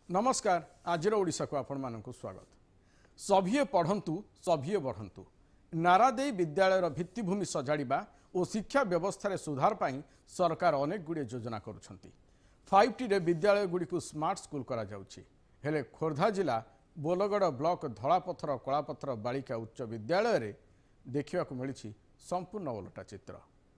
नमस्कार आज ओडिशा को आपण मानक स्वागत। सभिए पढ़ंतु सभिए बढ़ंतु नारा दे विद्यालयर भित्तिभूमि सजाड़ा और शिक्षा व्यवस्था रे सुधार पाई सरकार अनेक गुड़े योजना करुछंती। 5T रे विद्यालय गुड़ी को स्मार्ट स्कूल करा जाउछि। हेले खोर्धा जिला बोलगड़ ब्लॉक धलापथर कलापथर बालिका उच्च विद्यालय रे देखिया मिली संपूर्ण ओलटा चित्र।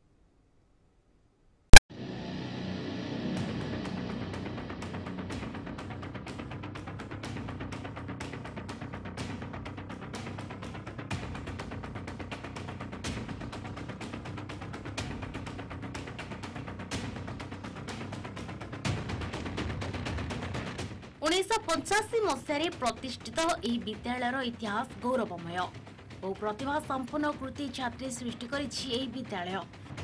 1985 मसीह प्रतिष्ठित यह विद्यालय इतिहास गौरवमय और प्रतिभा संपन्न कृति छात्री सृष्टि करिछि विद्यालय।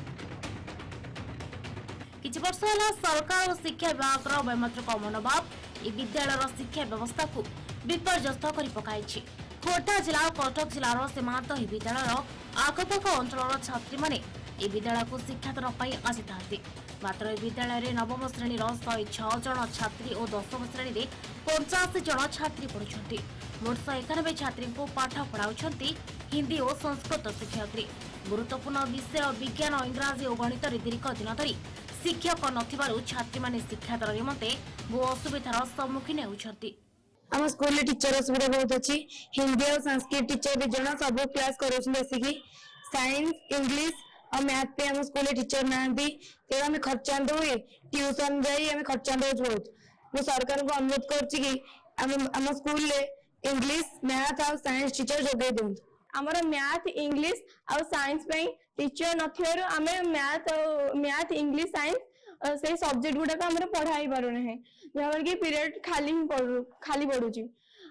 किछि वर्ष होला सरकार और शिक्षा विभाग वैमात्रिक मनोभाव यह विद्यालय शिक्षा व्यवस्था को विपर्यस्त कर पकाइछि। खोर्धा जिला कटक जिलार सीमांत यह विद्यालय आखपाख अंचल छात्री माने यह विद्यालय को शिक्षादान पाई आसी थांती। मात्र यह विद्यालय नवम श्रेणी 106 जन छात्री और दशम श्रेणी 85 जन छात्री पढ़ुछंती। मोट 191 छात्री को पाठ पढ़ाउछंती हिंदी और संस्कृत शिक्षयित्री। गुरुत्वपूर्ण विषय विज्ञान इंग्राजी और गणित दीर्घ दिन धरी शिक्षक नथिबारु छात्री माने शिक्षादान निमंते बहु असुविधार सम्मुखीन होउछंती। आम स्कूल टीचर असुविधा बहुत अच्छी। हिंदी और संस्कृत टीचर भी जन सब क्लास कर साइंस इंग्लिश और मैथ पे आम स्कूल टीचर ना तेणु खर्चांत हुए ट्यूशन जाई खर्चांत हो बहुत। मुझे सरकार को अनुरोध करम स्कूल इंग्लिश मैथ और साइंस टीचर जोगे दिखाँ। आमर मैथ इंग्लिश और साइंस टीचर नमें मैथ इंग्लिश साइंस से सब्जेक्ट गुड़ाक आम पढ़ाई पारना जहाँ कि पीरियड खाली पड़ुची।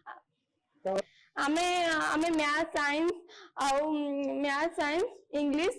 आमे मैथ साइंस इंग्लिश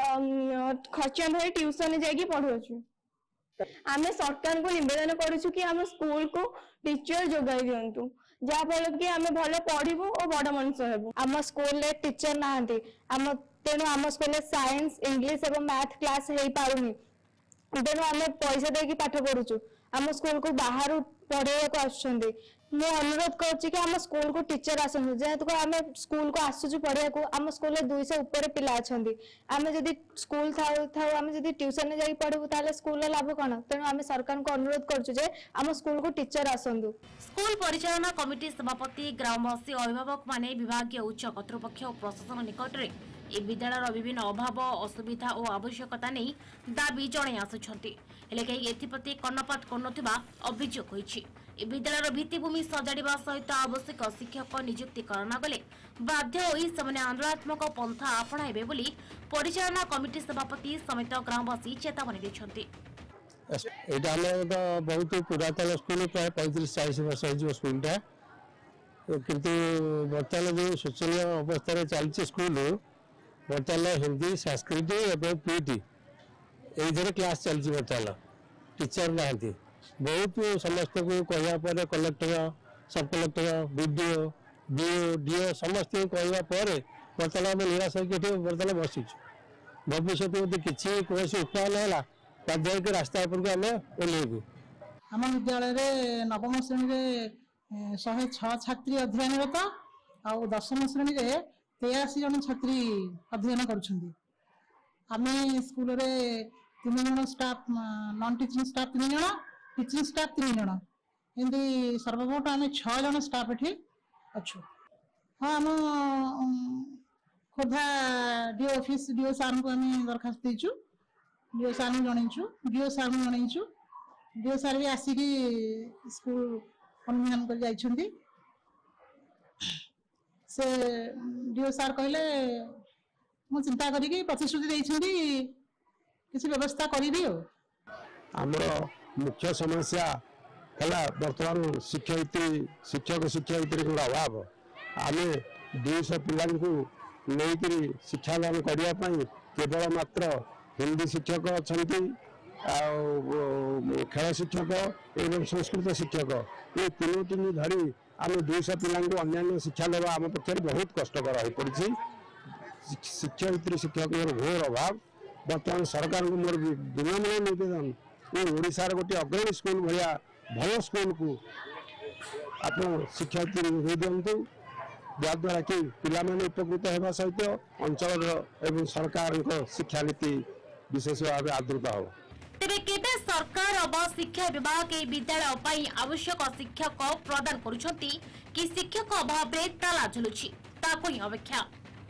खर्चा धरी ट्यूशन जाकि पढ़ुचु। आम सरकार को निवेदन करुचु कि आम स्कूल को टीचर जोगाई दिंतु जहाँ फल कि आम भल पढ़ू और बड़ मनुष्य हेबु। आम स्कूल टीचर ना तेणु आम स्कूल साइंस इंग्लिश और मैथ क्लास हो पारुनी। तेणु आम पैसा देकी पाठ पढ़ुचु। आम स्कूल को बाहर पढ़ाई को आसुँच। मु अनुरोध कर स्कूल को टीचर आसतु जेहेतु आम स्कूल को आसुचु पढ़िया को आम स्कूल 200 ऊपर पिला अच्छा। आम जदि स्कूल आम जदि ट्यूशन जाकि पढ़ू ताले स्कूल लाभ कौन। तेणु आम सरकार को अनुरोध करुचु आम स्कूल को टीचर आसतु। स्कूल परिचालना कमिटी सभापति ग्रामवासी अभिभावक माने विभागीय उच्च कर्तृपक्ष और प्रशासन निकट में यह विद्यालय विभिन्न अभाव असुविधा और आवश्यकता नहीं दाबी जणाई आसुछंती। हेले कहीं एथिप्रति कर्णपात करनथिबा अभियोग होईछि। ए विद्यालय भित्तिभूमि सजाड़ा सहित आवश्यक शिक्षक नियुक्ति करना गले बाध्य होई सेमाने आंदोलनात्मक पंथा आपणाइबे बोली परिचालना कमिटी सभापति समेत ग्रामवासी चेतावनी दैछंती। एटा हम बहुत पुरातन स्कूल प्राय 35-40 वर्ष हो स्कूलटा किंतु बर्तमान जो शोचनीय अवस्था चलती स्कूल बर्तमान हिंदी संस्कृत और पीटी ये क्लास चलती। बर्तमान टीचर ना बहुत समस्त को कहवापर collector sub collector BDO DO DO समस्त कहवापर बर्तमान आम निराश होकर बर्तमान बसुँ। भविष्य में किसी कौन उपाय ना बाध्य रास्ता उपरको आम ओह्लू। आम विद्यालय नवम श्रेणी 106 छात्री अध्ययनरत और दशम श्रेणी 83 जन छात्री अध्ययन करें। स्कूल 3 जन स्टाफ नॉन टीचिंग स्टाफ 3 जन टीचिंग स्टाफ 3 जन एमती सर्वमोट आम 6 जन स्टाफ ये अच्छु। हाँ आम खोर्धा डीओ ऑफिस डीओ सार को आम दरखास्त देचु। डीओ सार जनईचु डीओ सार जनईचु। डीओ सार भी आसिकी स्कूल अनुधान कर जाइछंती। से डीओ सार कहले मु चिंता करी प्रतिश्रुति देइछंती किसी व्यवस्था करी। आमर मुख्य समस्या है बर्तमान शिक्षक शिक्षयित्री अभाव। आम 200 पिला नहीं शिक्षादान करने केवल मात्र हिंदी शिक्षक अच्छा खेल शिक्षक एवं संस्कृत शिक्षक ये 3 धरी आम 200 पिला अन्य शिक्षा देवा आम पक्ष बहुत कष्टकर हो पड़ी। शिक्षयित्री शिक्षक घोर अभाव। बर्तमान सरकार को मोर विनम्र निवेदन ओडार गोटे अग्रणी स्कूल भाया भल स्कूल को आपको शिक्षार्थी हो दिंतु जहाद्वारा कि पिलाମାନେ ଉପକୃତ ହେବା ସହିତ ଅଞ୍ଚଳର ଏବଂ ସରକାରଙ୍କ ଶିକ୍ଷାନୀତି ବିଶେଷ ଭାବେ ଆଦୃତ ହେବ। तेरे केबे सरकार अब शिक्षा विभाग ए विद्यालय ପାଇଁ आवश्यक शिक्षक प्रदान करुछंती कि शिक्षक अभाव रे ताला झुलुछि ताको ही अपेक्षा।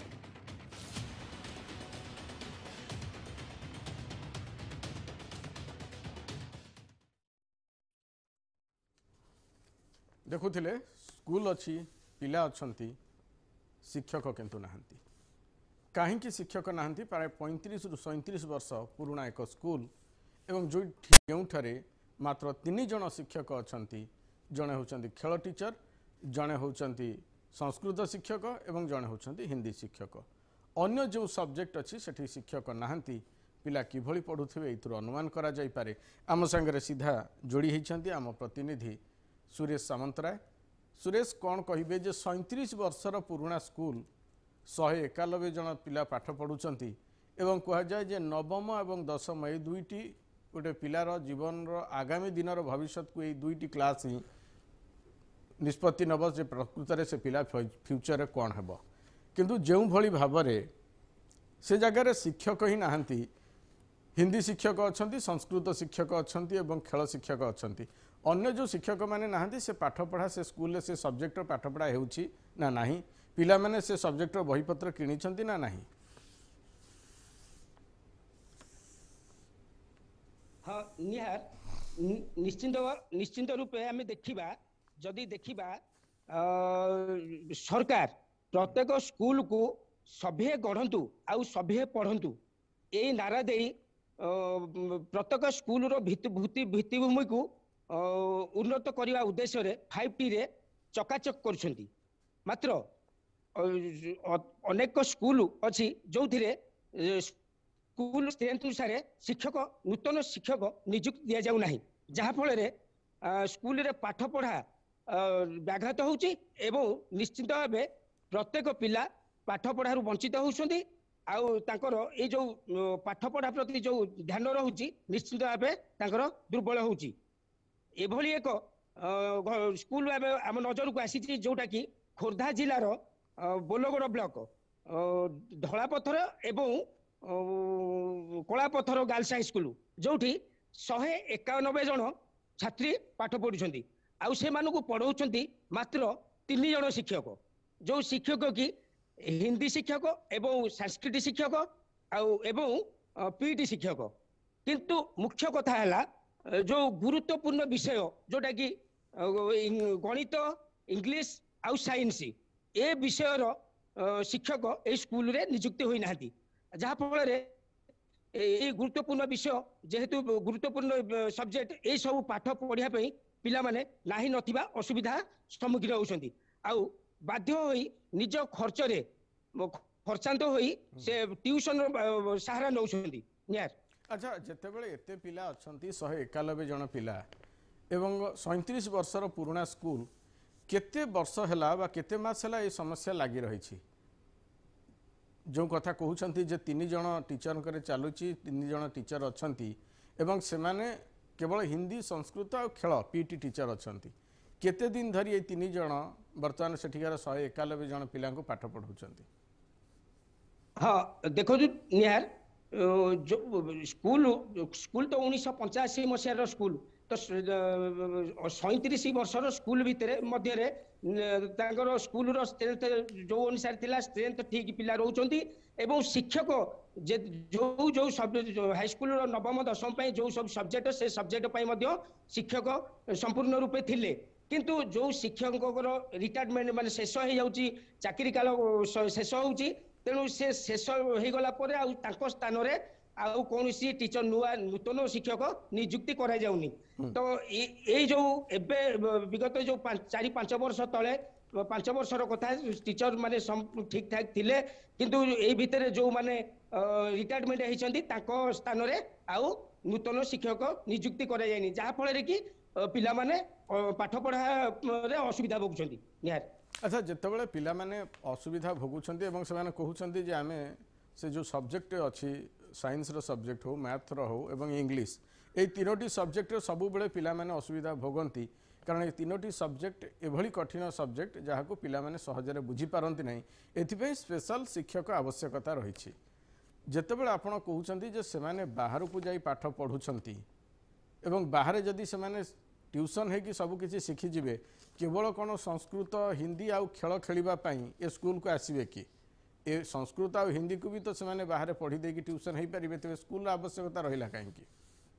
देखुथिले स्कूल अच्छी पिला अच्छंती शिक्षक किंतु नाहंती कहीं शिक्षक नाहंती प्राय 35 रु 37 वर्ष पुराना एक स्कूल एवं जोठारे मात्र 3 जन शिक्षक अच्छंती जड़े होचंती खेल टीचर जड़े होचंती संस्कृत शिक्षक एवं जड़े होचंती हिंदी शिक्षक अन्य जो सब्जेक्ट अच्छी सेठी शिक्षक नाहंती पिला किभली पढ़ुथिबे एथुर अनुमान करा जाई पारे। आम संगे सीधा जोड़ी होइछंती आम प्रतिनिधि सुरेश सामंतराय। सुरेश कौन कहिबे जे 37 वर्षर पुराना स्कूल 191 जन पिला पाठ पढ़ुचंती एवं कहा जाए जे नवम एवं दशम ए दुईटी गोटे पिलार जीवन आगामी दिन भविष्य को ये दुईटी क्लास ही निष्पत्ति नब जे प्रकृत में से पिला फ्यूचर कौन हेब किंतु जो भली भाव से जगार शिक्षक ही नहांती हिंदी शिक्षक अच्छा संस्कृत शिक्षक अच्छा एवं खेल शिक्षक अच्छा अन्य जो शिक्षक माने नहांती से पाठ पढ़ा से स्कूल से सब्जेक्ट पाठ पढ़ा होउछि ना नहीं पिला माने से सब्जेक्ट बहीपत्र किनिछंती ना नहीं। हाँ निहार निश्चिंत रूपे आम देखा जदि देखा सरकार प्रत्येक स्कूल को सभे गढ़ंतु आउ सभे पढ़ंतु यही नारा दे प्रत्येक स्कूल भित्तिभूमि को उन्नत करने उद्देश्य रे 5T रे चकाचक कर मात्र अनेक स्कूल अच्छी जो स्कूल स्ट्रेंथ अनुसार शिक्षक नूतन शिक्षक नियुक्ति दि जाऊ नहीं जहाँफल स्कूल रे पाठ पढ़ा व्याघात होउची एवं निश्चित भाव प्रत्येक पिला पाठ पढ़ार वंचित होउछंती आउ तांकर ए जो पाठ पढ़ा प्रति जो ध्यान रहुची निश्चित भाव तांकर दुर्बल होउची एभली एक स्कूल आम नजर को आसी जोटा कि खोर्धा जिलार बोलगड़ ब्लॉक धलापथर एवं कलापथर गर्ल्स हाई स्कूल जोठी 191 जन छात्री पाठ पढ़ुछंती आउ से मानकु पढ़ाउछंती मात्र 3 जन शिक्षक जो शिक्षक की हिंदी शिक्षक एवं संस्कृत शिक्षक आउ एवं पीटी शिक्षक किंतु मुख्य कथा है जो गुरुत्वपूर्ण विषय जोटा कि गणित इंग्लिश आउ साइंस ए विषयर शिक्षक ए स्कूल रे नियुक्ति होई नाहंती जहाँ फल ये गुरुत्वपूर्ण विषय जेहेतु गुरुत्वपूर्ण सब्जेक्ट ए सब पाठ पढ़िया पिला माने नाही नथिबा असुविधा सम्मुखीन होउछंती आउ बाध्य होई निज खर्च रे खर्चांत होई से ट्यूशन सहारा नउछंती नियार। अच्छा जितेबाला एत पिला अच्छा 191 जन पिला एवं 37 वर्षर पुराना स्कूल केते वर्ष है केते मास है ये समस्या लगी रही जो कथा कहते जे 3 जन टीचर चलुची 3 जन टीचर अच्छा से केवल हिंदी संस्कृत और खेल पीटी टीचर अच्छा केते दिन धरी ये 3 जन बर्तमान सेठिकार 191 जन पिला पाठ पढ़ाउछंती। हाँ देखो निहार जो स्कूल तो 1985 मसीहार स्कूल तो 37 वर्षर स्कूल भितर मध्य स्कूल स्ट्रेंथ जो अनुसार थिला स्ट्रेंथ ठीक पिला रोचंती एवं शिक्षक जो जो हाई स्कूल नवम दशम जो सब सब्जेक्ट से सब्जेक्ट शिक्षक संपूर्ण रूपे थिले किंतु जो शिक्षक रिटायरमेंट माने शेष हो जाउची चाकरी काल शेष होउची तेणु से शेष हो गला परे आउ तांको स्थान रे आउ कोनोसी टीचर नूतन शिक्षक नियुक्ति करा जाउनी तो ए जो एबे विगत जो 4-5 वर्ष तले 5 वर्षर कथा टीचर माने ठीक ठाक थिले किंतु ए भितर जो माने रिटायरमेंट होइछंती तांको स्थान रे आउ नूतन शिक्षक नियुक्ति करा जायनी जहा फल रे कि पिला माने पाठ पढ़ा रे असुविधा भोगुछंती निहार। अच्छा जितेबाला पिला माने असुविधा भोगुछंती एवं से माने कहउछंती जे आमे से जो सब्जेक्ट अच्छी साइंस रो सब्जेक्ट हो मैथ रो हो एवं इंग्लिश ए 3टी सब्जेक्ट सब बेले पिला माने असुविधा भोगंती कारण ये तीनोटी सब्जेक्ट एभली कठिन सब्जेक्ट जहाँ को पिला माने सहजरे बुझी पारंती नहीं एथिपई स्पेशल शिक्षक आवश्यकता रही जेतेबेले आपण कहउछंती जे सेमाने बाहर को जाई पाठ पढ़ुछंती एवं बाहर जदि सेमाने ट्यूशन है कि सब किछि शिखि जिवे केवल कोन संस्कृत हिंदी आउ खेल खेलिबा पई ए स्कूल को आसीबे कि ए संस्कृत आउ हिंदी को भी तो सेमाने बाहर पढ़ी दे कि ट्यूशन हे परिबे तेबे स्कूल आवश्यकता रहिला काहे कि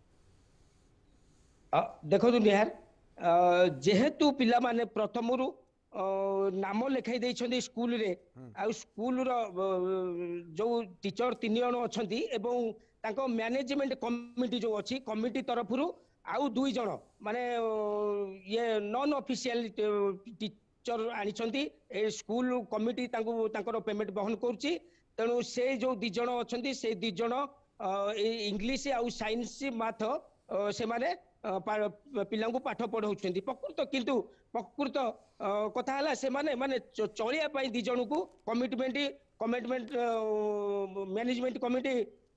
देखो निहार जेहेतु पिला माने प्रथमरु नाम लिखाई देइछन्ती स्कूल रे आ स्कूल रो जो टीचर 3 जण अछंती एवं ताको मैनेजमेंट कमिटी जो अछि कमिटी तरफरु आउ 2 जण माने ये नॉन ऑफिशियल टीचर आनिछन्ती ए स्कूल कमिटी ताको ताकर पेमेंट बहन करछि तेनु से जो 2 जण अछंती से 2 जण इंग्लिश आउ साइंस मैथ से माने पिलांकु पाठ पढ़ाउछन्ती प्रकृत किंतु प्रकृत कथा हला से माने माने चलिया पई 2 जण को कमिटमेंट मैनेजमेंट कमिटी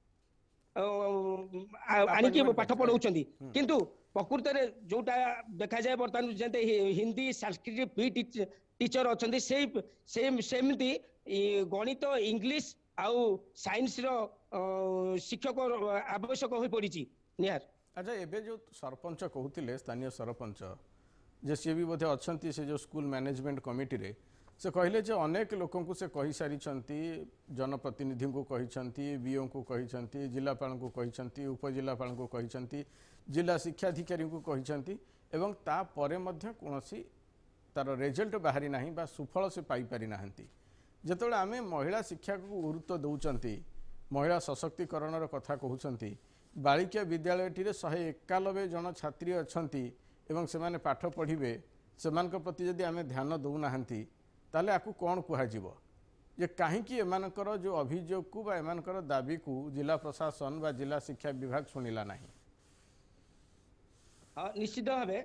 आनिकी पाठ पढ़ाउछन्ती किंतु प्रकृत रे जोटा देखा जाय बर्तमान जंते हिंदी संस्कृत पी टीचर अछन्ती सेमती गणित इंग्लिश आउ साइंस रो शिक्षक आवश्यक होई पड़िछि निहार। अच्छा एबे जो सरपंच कहते स्थानीय सरपंच जे सी भी बोधे अच्छा से जो स्कूल मैनेजमेंट कमिटी रे से कहले जे अनेक लोक को से कही सारी जनप्रतिनिधि को कही बीओ को कही जिलापाल को कही उपजिलापाल को कही जिला शिक्षाधिकारी को कही एवं तापर कौन तार रिजल्ट बाहरी ना बा सुफल से पाई पारि ना जेतबेले आमे महिला शिक्षा को गुरुत्व दौरान महिला सशक्तिकरण कथा कहते बालिका विद्यालय 191 जन छात्री अछंती एवं से पाठ पढ़िबे सेमान प्रति जदि आमे ध्यान दौना ताले आकु कौन कहुब जे कहीं एमानकर जो अभियोग को बा एमानकर दाबी को जिला प्रशासन बा जिला शिक्षा विभाग शुणिला नहीं। निश्चित भावे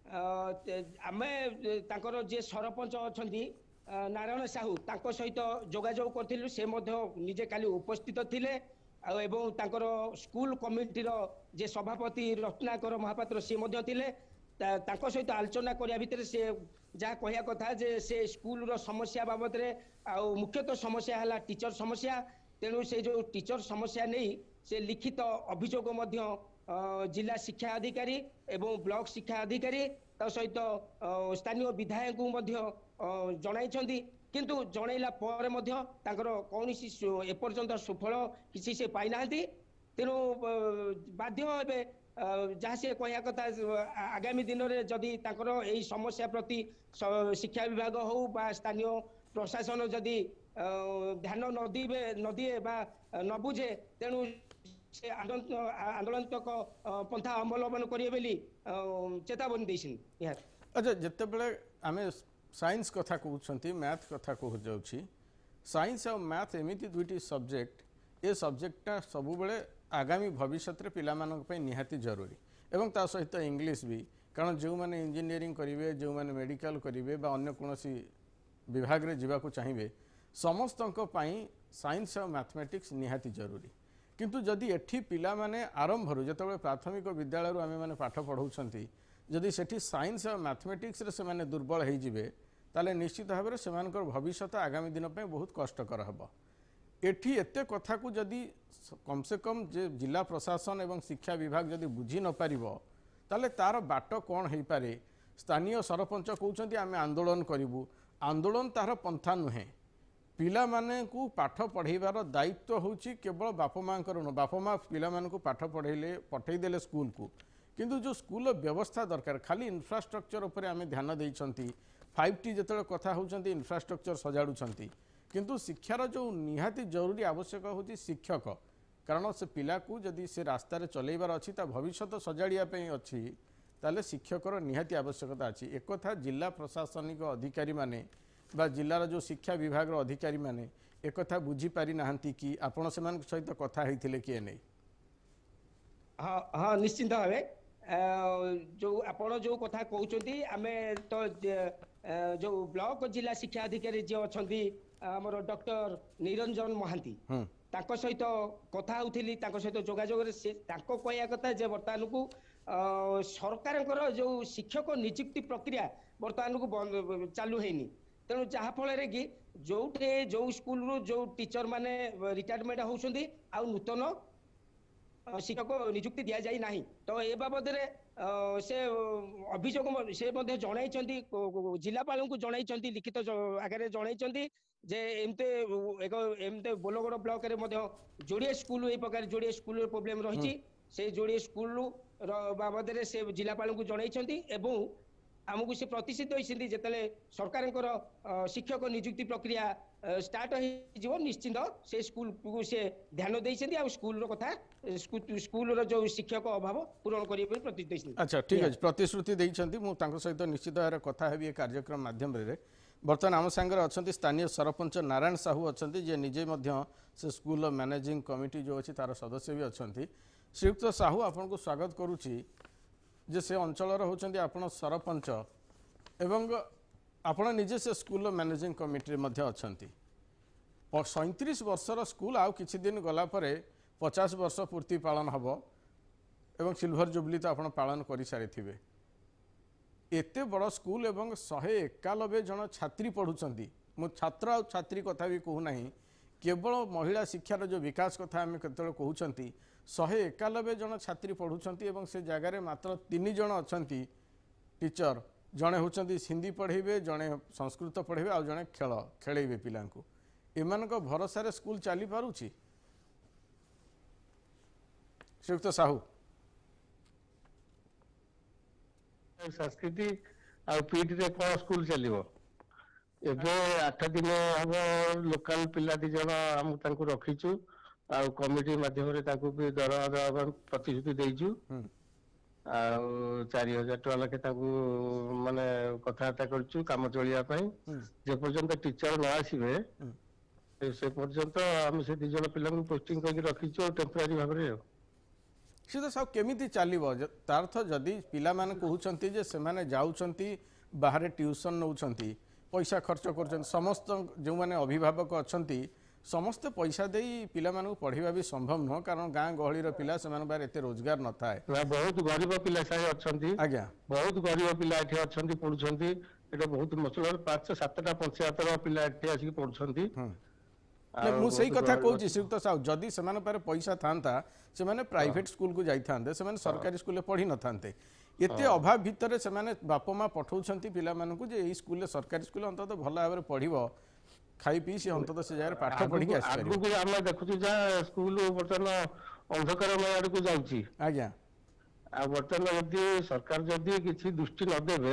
आमे तांकर जे सरपंच अछंती नारायण साहू तांको सहित जोगाजोग करथिलु से मध्य निजे काली उपस्थित थिले एवं तांकर स्कूल कमिटी जे सभापति रत्नाकर महापात्र सी मध्य थिले तांको सहित आलोचना करिया भितर से जहाँ कहया कथा जे से स्कूल रो समस्या बाबद रे आ मुख्यतः समस्या हला टीचर समस्या तेणु से जो टीचर समस्या नहीं से लिखित अभियोग मध्य जिला शिक्षा अधिकारी एवं ब्लॉक शिक्षा अधिकारी ता सहित स्थानीय विधायक को मध्य जणाइछन्ती किंतु जनइला पर मध्य तांकर कौनसी एपर्यंत सुफल किसी से पाई नांती तेणु बाध्य हेबे जहाँ से कहया कथा आगामी दिन में जदि तांकर एई समस्या प्रति शिक्षा विभाग हो बा स्थानीय प्रशासन जदि ध्यान न दिए बा न बुझे तेणु से आंदोलनात्मक पंथा अवलंबन करिए बेली चेतावनी देछिन यार। अच्छा जेतेबेले आमे साइंस कथा कहउछंती मैथ कथा कहु जाउछि साइंस और मैथ एमिति दुईटी सब्जेक्ट ए सब्जेक्टटा सबु बेले आगामी भविष्य रे पिला मानक पे निहाती जरूरी एवं ता सहित इंग्लिश भी कारण जो माने इंजीनियरिंग करिवे जो माने मेडिकल करिवे बा अन्य कोनोसी विभाग रे जीवा को चाहिए समस्तक पई साइंस और मैथमेटिक्स निहाती जरूरी किंतु जदि एठी पिला माने आरंभ जेतेबेले प्राथमिक विद्यालय रो आमे माने पाठ पढ़ाउछंती जदि सेठी साइंस और मैथमेटिक्स रे से माने दुर्बल हो जिवे ताले निश्चित भाव में सेमानकर भविष्य आगामी दिन पे बहुत कष्टकर हम एठी एते कथा को जदि कम से कम जे जिला प्रशासन एवं शिक्षा विभाग जदि बुझी न पारिबो ताले तार बाट कौन हो पारे स्थानीय सरपंच कहउछंती आमे आंदोलन करिवु आंदोलन तार पंथा नुहे पिला माने को पाठ पढ़ेबार दायित्व होची केवल बापा माँ बापा माँ पिला माने को पाठ पढ़ेले पठेदेले स्कूल को किंतु जो स्कूल व्यवस्था दरकार खाली इंफ्रास्ट्रक्चर उपर आमे ध्यान देइछंती 5T जेतेबेले कथा होउछंती इंफ्रास्ट्रक्चर सजाडुछंती किंतु शिक्षार जो निहाती जरूरी आवश्यक होची शिक्षक कारण से पिला को जदि से रास्ता रे चलेबार अछि ता भविष्य सजाड़िया पे अछि ताले शिक्षकर निहाती आवश्यकता अछि एक कथा जिला प्रशासनिक अधिकारी माने बा जिलार जो शिक्षा विभाग अधिकारी माने एक कथा बुझी पारि नाहंती कि आपण सेमान सहित कथा हेतिले कि नै। हाँ हाँ निश्चिंत भावे जो आपण जो कथा कहउछंती आमे तो जो ब्लॉक जिला शिक्षा अधिकारी जे अछंती हमर डॉक्टर निरंजन महांती ताको सहित कथा होउथिली ताको सहित जोगाजोग रे से ताको कहया कथा जे वर्तमान को ସରକାରଙ୍କର ଯୋଉ ଶିକ୍ଷକ ନିଯୁକ୍ତି ପ୍ରକ୍ରିୟା ବର୍ତ୍ତମାନକୁ ଚାଲୁ ହେଇନି। ତେଣୁ ଯାହାଫଳରେ କି ଯୋଉଠି ଯୋଉ ସ୍କୁଲରୁ ଯୋଉ ଟିଚର ମାନେ ରିଟାୟାରମେଣ୍ଟ ହଉଛନ୍ତି ଆଉ ନୂତନ ଶିକ୍ଷକ ନିଯୁକ୍ତି ଦିଆଯାଇ ନାହିଁ। ତ ଏ ବାବଦରେ ସେ ଅଭିଯୋଗ ସେ ମଧ୍ୟ ଜଣାଇଛନ୍ତି, ଜିଲ୍ଲାପାଳଙ୍କୁ ଜଣାଇଛନ୍ତି, ଲିଖିତ ଆକାରରେ ଜଣାଇଛନ୍ତି ଯେ ଏମିତି ବୋଲଗଡ଼ ବ୍ଲକରେ ମଧ୍ୟ ଯୋଡ଼ିଏ ସ୍କୁଲ ଏଇ ପ୍ରକାର ଯୋଡ଼ିଏ ସ୍କୁଲର ପ୍ରୋବ୍ଲେମ ରହିଛି। ସେ ଯୋଡ଼ିଏ ସ୍କୁଲ ବାବଦରେ ସେ ଜିଲ୍ଲାପାଳଙ୍କୁ ଜଣାଇଛନ୍ତି ଏବଂ ଆମକୁ ସେ ପ୍ରତିଶ୍ରୁତି ଦେଇଛନ୍ତି ଯେତେବେଳେ ସରକାରଙ୍କର ଶିକ୍ଷକ ନିଯୁକ୍ତି ପ୍ରକ୍ରିୟା ଷ୍ଟାର୍ଟ ହେଇଯିବ ନିଶ୍ଚିନ୍ତ ସେ ସ୍କୁଲକୁ ସେ ଧ୍ୟାନ ଦେଇଛନ୍ତି ଆଉ ସ୍କୁଲର କଥା ସ୍କୁଲର ଯୋଉ ଶିକ୍ଷକ ଅଭାବ ପୂରଣ କରିବେ ବୋଲି ପ୍ରତିଶ୍ରୁତି ଦେଇଛନ୍ତି। ଆଚ୍ଛା ଠିକ୍ ଅଛି, ପ୍ରତିଶ୍ରୁତି ଦେଇଛନ୍ତି। ମୁଁ ତାଙ୍କ ସହିତ ନିଶ୍ଚିତ ଭାବରେ କଥା ହେବି ଏ କାର୍ଯ୍ୟକ୍ରମ ମାଧ୍ୟମରେ। ବର୍ତ୍ତମାନ ଆମ ସାଙ୍ଗରେ ଅଛନ୍ତି ସ୍ଥାନୀୟ ସରପଞ୍ଚ ନାରାୟଣ ସାହୁ ଅଛନ୍ତି, ଯିଏ ନିଜେ ମଧ୍ୟ ସେ ସ୍କୁଲର ମ୍ୟାନେଜିଂ କମିଟି ଯେଉଁ ଅଛି ତାର ସଦସ୍ୟ ବି ଅଛନ୍ତି। ଶ୍ରୀଯୁକ୍ତ ସାହୁ ଆପଣଙ୍କୁ ସ୍ୱାଗତ କରୁଛି ଯେ ସେ ଅଞ୍ଚଳର ହେଉଛନ୍ତି ଆପଣ ସରପଞ୍ଚ ଏବଂ ଆପଣ ନିଜେ ସେ ସ୍କୁଲର ମ୍ୟାନେଜିଂ କମିଟିରେ ମଧ୍ୟ ଅଛନ୍ତି। 37 ବର୍ଷର ସ୍କୁଲ ଆଉ କିଛି ଦିନ ଗଲା ପରେ 50 ବର୍ଷ ପୂର୍ତ୍ତି ପାଳନ ହେବ ଏବଂ ସିଲଭର ଜୁବଲି ତ ଆପଣ ପାଳନ କରିସାରିଥିବେ। एते बड़ स्कूल एवं 191 जन छात्री पढ़ुंट। मु छात्र आ छात्री कथा भी कहूना, केवल महिला शिक्षार जो विकास कथा आम केत कहते 191 जन छात्री पढ़ुंट एवं से जगार मात्र 3 जन अच्छा टीचर, जड़े होती हिंदी पढ़ेबे, जड़े संस्कृत पढ़ेबे आ जड़े खेल खेलेबे पिला एमान भरोसा स्कूल चली पारुछि। श्रीयुक्त साहू संस्कृति आ पीटी रे कौन स्कूल चलिबो? एबे 8 दिन हम लोकल पिला 2 जन हम तांको रखिछु आ कमिटी माध्यम रे तांको भी दरवा प्रतिश्रुति देइछु आ 4000 टका लखे तांको माने कथाता करछु काम चलिया पई। जे पर्यंत टीचर न आसीबे से पर्यंत हम से 2 जन पिला को पोस्टिंग करके रखिछु टेम्पररी भाव रे। सीधा सब केमिति चलिबो? तार अर्थ जदि पिला माने कहउछंती जे से माने जाउछंती बाहर ट्यूशन नउछंती, पैसा खर्च करछंती, समस्त जो माने अभिभावक अछंती समस्त पैसा देई पिला मानू पढ़िबा भी संभव न, कारण गां गहली रो पिला से माने बार एते रोजगार न थाए। बहुत गरीब पिला साहे अछंती। आज्ञा बहुत गरीब पिला एठी अछंती पढुछंती। एटा बहुत मसला 5-7टा पंचायत रो पिला एठी आसी पढुछंती। मु सही कथा कहूँ श्रीयुक्त साहू, जदि से पैसा था से प्राइवेट स्कूल को जाई था सरकारी स्कूल पढ़ी न था। एते अभाव भितर से बापा माँ पठाउछंती पिला मानकु जे एई स्कूल सरकारी स्कूल अंतत भल भाव पढ़िबो, खाई पी से अंतत से जगह पाठ पढ़ी के आसी परिबो। आगु हम देखुछु जा स्कूल बर्तमान अंधकारमय आड़ को जाउची। आज्ञा आ बर्तमान यदि सरकार जदि किछि दृष्टि न देबे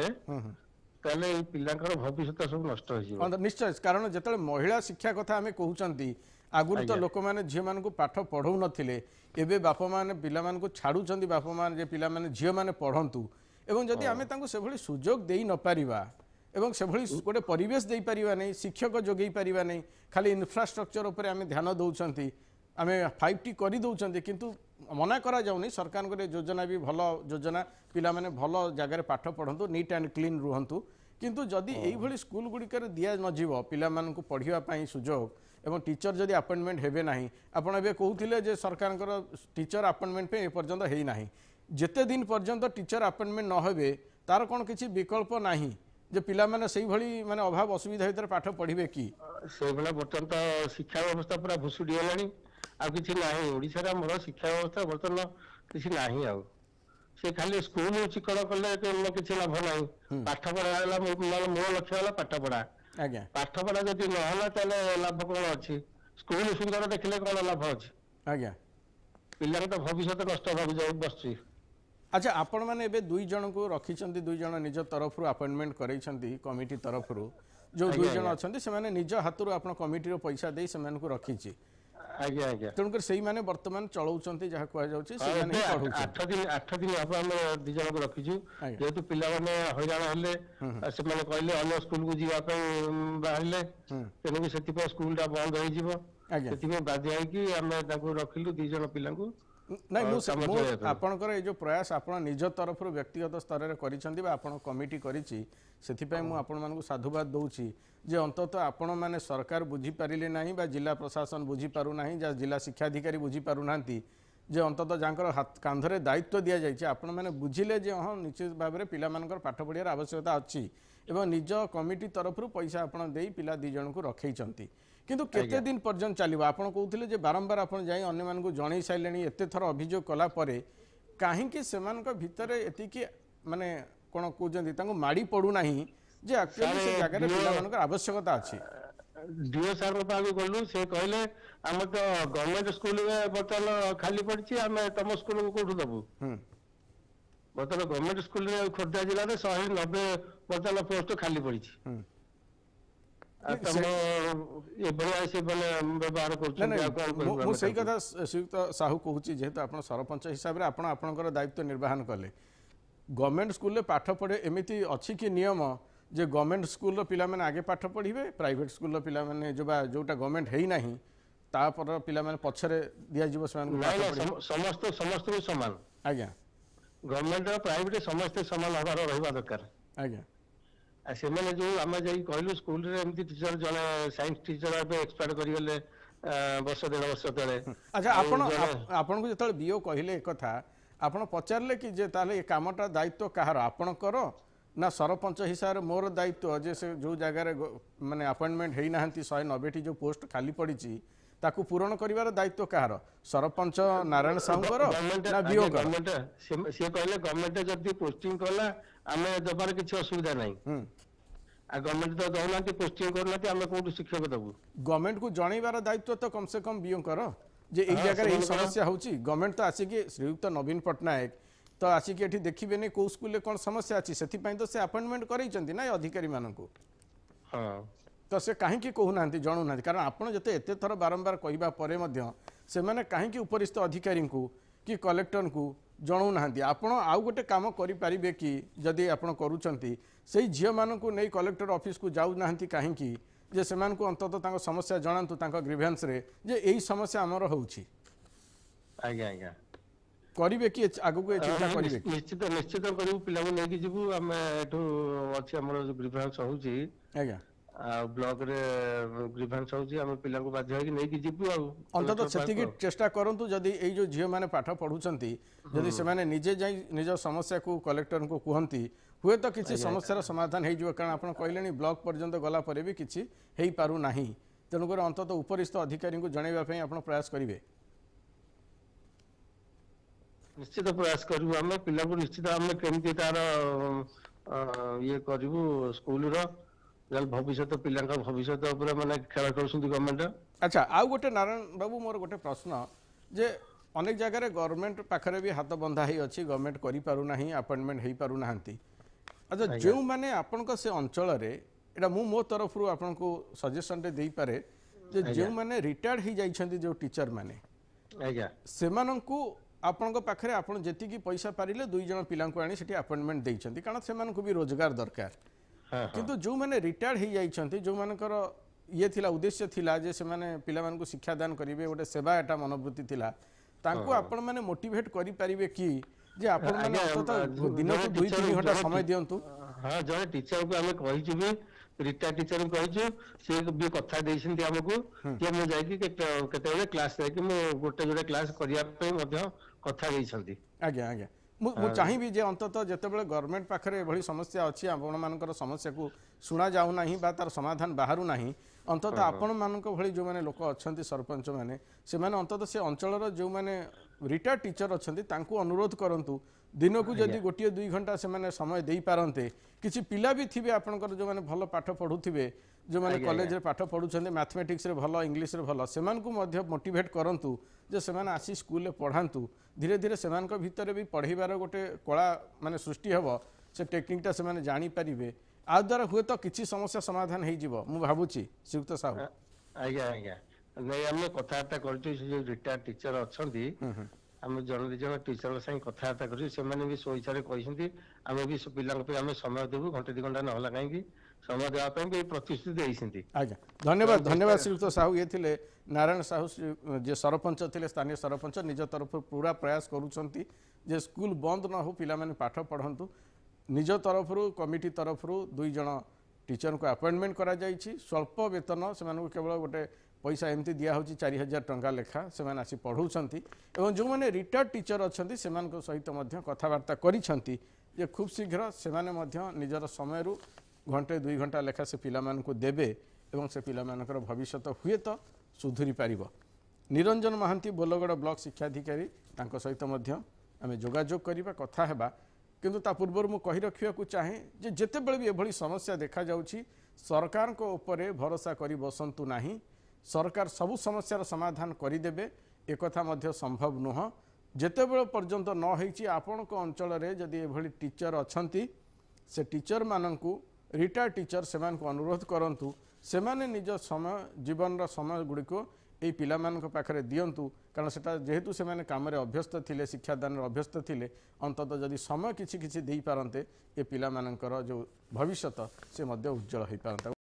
ताले पिलांकर भविष्य सब नष्ट हो जिवो। निश्चय, कारण जेतले महिला शिक्षा कथा आमे कहउचंती आगुर तो लोक माने झियो मान को पाठ पढ़ौ नथिले, एबे बापा माने पिला मान को छाडुचंती बापा मान जे पिला माने झियो माने पढ़ंतु एवं जदि आमे तांको से भली सुजोग देई न पारिबा एवं से भली गोटे परिवेश देई परिबा नै, शिक्षक जोगेई परिबा नै, खाली इंफ्रास्ट्रक्चर ऊपर आमे ध्यान दउचंती, आमे 5T करि दउचंती, किंतु मना करा जाउनी सरकार को योजना भी भल योजना पिला माने भल जगह पाठ पढ़ंतु, नीट एंड क्लीन रुहंतु। किंतु जदि एई भली स्कूल गुड़िकर दिया न जीवो पिला मान को पढ़िबा पई सुजोग एवं टीचर जदि अपॉइंटमेंट हेबे नाही, आपण एबे कहउथिले जे सरकार टीचर अपॉइंटमेंट पे ए पर्यंत हेई नाही, जेते दिन पर्यंत टीचर अपॉइंटमेंट न हेबे तार कोन किछि विकल्प नाही जे पिला माने सेई भली माने अभाव असुविधा भीतर पाठ पढ़िबे की? से भला बर्तन तो शिक्षा व्यवस्था पूरा भुसुडी हेलानी, आ किछि नाही। ओडिसा रा मोर शिक्षा व्यवस्था बर्तन किछि नाही। आ से खाली स्कूल चिकड़ कले किसी लाभ ना। पाठ पढ़ा मोर लक्ष्य है पाठ पढ़ा। आज्ञा पाठ पढ़ा जदि ना लाभ कौन अच्छी? स्कूल सुंदर देखले कौन लाभ अच्छी? आज्ञा पिला तो भविष्य नष्ट हो बस। अच्छा, आपण मैंने एबे 2 जन को रखिछंती, 2 जन निज तरफ अपॉइंटमेंट करैछंती कमिटी तरफ जो 2 जन अछंती से माने निज हाथरू आपण कमिटी रो पैसा देई से माने को रखिछि। आज्ञा आज्ञा तेणुकर से माने वर्तमान चलाउछंती जहा कह जाउछि से माने पढुछंती। 8 दिन हम 2 जन को रखिछु जेतु पिला माने हैरान हले से माने कहले अन्य स्कूल को जीवा पे बाहरले तेनु सेति पे स्कूल टा बंद होई जीवो। सेति पे बाध्य है कि हमें ताको रखिलु 2 जन पिला को। नहीं मु आपनकर ए जो प्रयास आपण निज तरफ व्यक्तिगत स्तर रे करिसंती बा आपण कमिटी करिछि, सेति पे मु आपण मानकु साधुवाद दउछि जे अंततः आपण माने सरकार बुझी पारिले नाही बा जिला प्रशासन बुझी पारु नाही, जा जिला शिक्षा अधिकारी बुझी पारु नांती, जे अंतत जाकर हाथ कांधरे दायित्व दि जाइए आपण मैंने बुझिले जे हाँ निश्चित भाव में पिलामानकर पाठ पढ़ियार आवश्यकता अच्छी एवं निज कमिटी तरफ पैसा आपण दे पिला दी जन को रखई किंतु केते दिन पर्यंत चलो आपड़ कहते जे बारंबार आप अन्य जन सारे एत थर अभियोग कला कहीं भितर एतिकी माने कौन कहते माड़ी पड़ूना जे एक्चुअली से जगह पिला आवश्यकता अच्छी डीओ सार पाक गलु से कहले आम तो गवर्नमेंट स्कूल में बर्तमान खाली पड़ी आम तुम स्कूल को कौटू दबू बर्तमान गवर्नमेंट स्कूल में खोर्धा जिले में 190 बर्तमान पोस्ट खाली पड़ी मुझे कथा श्रीयुक्त साहू कहूँ जेहेतु आप सरपंच हिसाब से आपणकर दायित्व निर्वाहन कले गवर्नमेंट स्कूल पाठ पढ़े एमती अच्छी कि नियम जे गवर्नमेंट स्कूल पिला माने आगे पाठ पढ़िबे प्राइवेट स्कूल पिला माने जोटा गवर्नमेंट है ना तापर पिला माने पछरे दिया जीव समस्त समस्त समान आज्ञा गवर्नमेंट प्राइवेट समस्त समान हबार रहबा दरकार आज्ञा से मैंने जो आम जाई कहलु स्कूल रे एमती टीचर जने साइंस टीचर पे एक्सपायर करि गेले वर्ष 1.5 वर्ष तले अच्छा आपण को जतले बीओ कहिले एक कथा आपण पचारले कि जे ताले ए कामटा दायित्व कहार आपण करो ना सरपंच हिसाब से मोर दायित्व जे से जो जगार माने अपॉइंटमेंट है ना 190 जो पोस्ट खाली पड़ी ताकू पूरण करिवार दायित्व कहार सरपंच नारायण साहूकर ना बीओ गवर्नमेंट से कहले गवर्नमेंट जब पोस्टिंग कला आमे दबार किसी असुविधा नहीं आ गवर्नमेंट तो दौना पोस्टिंग करना आमे कोड शिक्षक दबु गवर्नमेंट को जनइबार दायित्व तो कम से कम बीओ कर जे एक जगह यही समस्या होची गवर्नमेंट तो आसिक श्रीयुक्त नवीन पट्टनायक तो आसिक ये देखिए नहीं कौ स्कूल कौन समस्या अच्छी से तो से अपॉइंटमेंट कर ना अधिकारी मानक तो से कहीं कहूना जनाऊना कारण आपड़ जो एत थर बारंबार कहवा से मैंने कहीं उपरिस्थ अधिकारी को कि कलेक्टर को जनाऊना आपड़ आउ गोटे कम करें कि जदि आप करुँच झील मानक नहीं कलेक्टर ऑफिस को जाऊना कहीं जे से अंततः समस्या जनातु ग्रीभेन्स रे जे यही समस्या आमर होउछि आज्ञा आज्ञा करिवे कि आगु को चिंता करिवे निश्चित निश्चित करू पिला को लेके जिबु हम एठो अछि हमर ग्रीभेन्स होउछि आज्ञा ब्लॉक रे ग्रीभेन्स होउछि हम पिला को बाध्य कि लेके जिबु आ अंततः सेति की चेष्टा करंतु जदि एई जो झियो माने पाठ पढुछंती जदि से माने निजे जाई निज समस्या को कलेक्टर को कहंती हुए तो किसी समस्यार समाधान हो जाए कारण आप कहले ब्लॉक पर्यंत गला पर भी किसी हो पारू ना तेणुकर अंततः उपरिस्थ अधिकारी को जनवाई आप प्रयास करेंगे निश्चित प्रयास करूँ आम पिला को निश्चित आम केमती तार ये करूँ स्कूल भविष्य पिला भविष्य माने खेल कर गवर्नमेंट अच्छा आउ गोटे नारायण बाबू मोर गोटे प्रश्न जे अनेक जगह गवर्नमेंट पाखरे भी हाथ बंधा ही अच्छी गवर्नमेंट करि पारू नाही अपॉइंटमेंट हो पारू नाहंती अच्छा जो मैंने आपण से अंचल एटा मो तरफ आपन को सजेशन दे दे पारे जे जो मैंने रिटायर्ड हो जाइछंती जो टीचर माने आज्ञा सेमानंकु आपन पाखरे आपन जेति की पैसा पारिले दुई जन पिला को आनी सेठी अपॉइंटमेंट देइछंती कारण सेमानंकु भी रोजगार दरकार किंतु जो मैंने रिटायर्ड हो जाइछंती जो मानकर ये थिला उद्देश्य थिला जे से माने पिला मानकु शिक्षा दान करिवे गोटे सेवा एटा मनोवृत्ति थिला तांको आपण माने मोटिवेट करि परिबे कि जे आपण माने अंततः दिन को 2-3 घंटा समय दियंतु हां जने टीचर को हमें कहि छिबे रिटायर्ड टीचर को कहि छु से भी कथा देइछंती हमकु कि हम जाई कि केते क्लास जाई कि मो गोटे जोडे क्लास करिया पे मध्य कथा देइछंती आज्ञा आज्ञा मु चाहिबी जे अंततः जेतेबेले गवर्नमेंट पाखरे एभली समस्या अछि आपण मानकर समस्या को सुना जाउ नाही बा तार समाधान बाहरु नाही अंततः आपण मानक भली जो माने लोक अछंती सरपंच माने से माने अंततः से अंचलर जो माने रिटायर्ड टीचर अछंती तांको अनुरोध करंतु दिन को जदि गोटे 2 घंटा से माने समय देई पारंते किछि पिला भी थिबे आपनकर जो माने भलो पाठ पढुथिबे जो माने कॉलेज रे पाठ पढुछंते मैथमेटिक्स रे भलो इंग्लिश रे भलो सेमान को मध्य मोटिवेट करंतु जे सेमान आसी स्कूल रे पढांतु धीरे धीरे सेमान को भीतर भी पढ़ीबार गोटे कला माने सृष्टि हबो से टेक्निकटा सेमान जानि परिबे आ द्वारा हुए तो किसी समस्या समाधान हो जीवो मु भाबुची श्रीयुक्त साहू आज्ञा आज्ञा नहीं आम कथबार्ता कर रिटायर्ड टीचर अच्छी आम जन जन टीचर संगे कथबार्ता कर भी स्वेच्छा कहते आम भी पिला समय देवु घंटे 2 घंटा ना कहीं समय देवाई प्रतिश्रुति देते आज्ञा धन्यवाद धन्यवाद श्रीयुक्त साहू ये थिले नारायण साहू जे सरपंच थिले स्थानीय सरपंच निज तरफ पूरा प्रयास करुछंती जे स्कूल बंद न हो पिला माने पाठ पढ़ंतु निज तरफ कमिटी तरफ 2 जन टीचर को अपॉइंटमेंट करा जाइछि स्वल्प वेतन से केवल गोटे पैसा एमती दिया होची 4000 टंका लेखा से माने आसी पढ़ाउछंती एवं जो माने रिटायर्ड टीचर अछंती सेमान को सहित मध्य कथावार्ता करिछंती जे खूब शीघ्र से माने मध्य निजर समय रु घंटे 2 घंटा लेखा से पिला मान को देबे एवं से पिला मानकर भविष्य हुए तो सुधुरी पारिबो। निरंजन महांती बोलगड़ ब्लॉक शिक्षाधिकारी तांको सहित मध्य आमे जोगाजोग करिबा कथा हेबा किंतु ता पूर्व मु कहि रखिया को चाहे जे जेते बेले भी एभली समस्या देखा जाउची सरकार को ऊपर भरोसा करी बसंतु नाही सरकार सबु समस्यार समाधान करिदेबे एक कथा मध्य संभव नुह जेतेबेले पर्यंत न होईची आपण को अंचल रे जदी एभली टीचर अछंती से टीचर माननकु रिटायर्ड टीचर सेमान को अनुरोध करंतु सेमाने निज समय जीवन रा समय गुडी को ए पिला मान पाखे दिंतु कारण से जेहेतु से मैंने काम अभ्यस्त थिले शिक्षादान अभ्यस्त थिले अंततः जदि समय किछि किछि देई पारंते ए पिला मानकर जो भविष्यत से मध्य उज्जवल होई पारंता।